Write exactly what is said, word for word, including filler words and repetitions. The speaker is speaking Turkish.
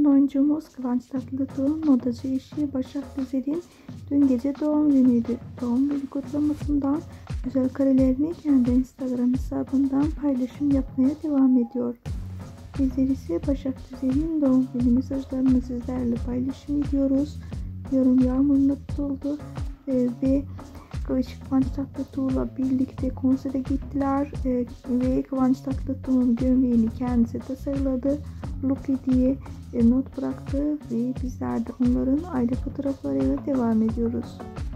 ünlü oyuncumuz Kıvanç Tatlıtuğ'un modacı eşi Başak Güzel'in dün gece doğum günüydü. Doğum günü kutlamasından özel karelerini kendi Instagram hesabından paylaşım yapmaya devam ediyor. Bizler ise Başak Güzel'in doğum günü mesajlarını sizlerle paylaşım ediyoruz. Yorum yağmuruna tutuldu ee, ve Kıvanç Tatlıtuğ'la birlikte konsere gittiler ee, ve Kıvanç Tatlıtuğ'un gömleğini kendisi tasarladı. Lucky diye e, not bıraktı ve bizler de onların aile fotoğraflarıyla devam ediyoruz.